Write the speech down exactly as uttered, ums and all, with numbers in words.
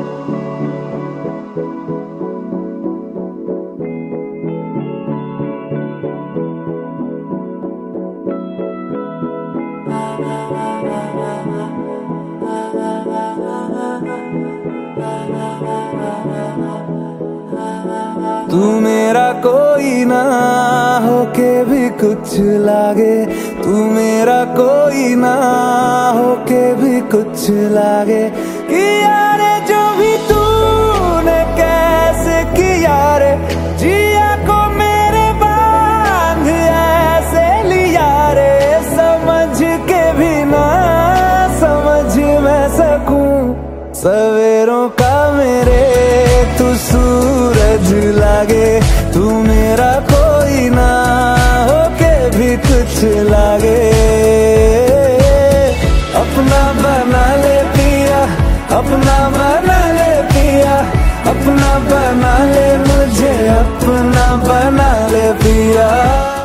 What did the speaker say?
तू मेरा कोई ना होके भी कुछ लागे, तू मेरा कोई ना होके भी कुछ लागे। किया रे जो भी तूने कैसे किया रे, जिया को मेरे बांध ऐसे लिया रे। समझ के भी ना समझ मैं सकूं सवेरों का मेरे तू सूरज लागे। तू मेरा कोई ना होके भी कुछ लागे। अपना बना ले पिया, अपना बना ले पिया, अपना बना ले मुझे, अपना बना ले पिया।